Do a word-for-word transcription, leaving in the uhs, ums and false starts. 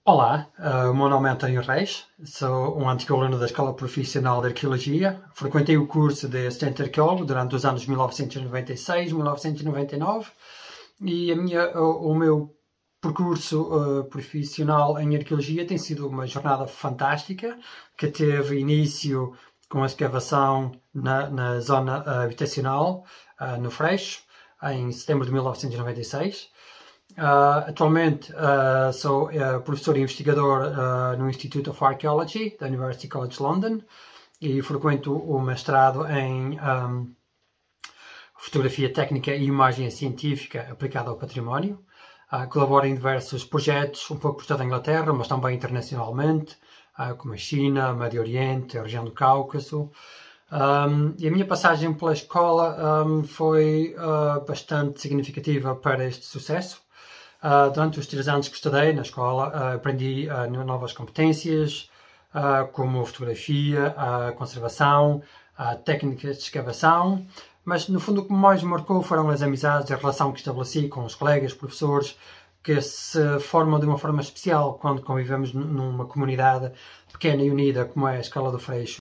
Olá, uh, o meu nome é António Reis, sou um antigo aluno da Escola Profissional de Arqueologia. Frequentei o curso de assistente arqueólogo durante os anos mil novecentos e noventa e seis a mil novecentos e noventa e nove e a minha, o, o meu percurso uh, profissional em arqueologia tem sido uma jornada fantástica que teve início com a escavação na, na zona uh, habitacional, uh, no Freixo, em setembro de mil novecentos e noventa e seis. Uh, atualmente uh, sou uh, professor e investigador uh, no Institute of Archaeology da University College London e frequento o mestrado em um, Fotografia Técnica e Imagem Científica aplicada ao património. Uh, colaboro em diversos projetos, um pouco por toda a Inglaterra, mas também internacionalmente, uh, como a China, Médio Oriente, a região do Cáucaso. Um, e a minha passagem pela escola um, foi uh, bastante significativa para este sucesso. Uh, durante os três anos que estudei na escola, uh, aprendi uh, novas competências, uh, como fotografia, uh, conservação, uh, técnicas de escavação, mas no fundo o que mais me marcou foram as amizades e a relação que estabeleci com os colegas, professores, que se formam de uma forma especial quando convivemos numa comunidade pequena e unida como é a Escola do Freixo.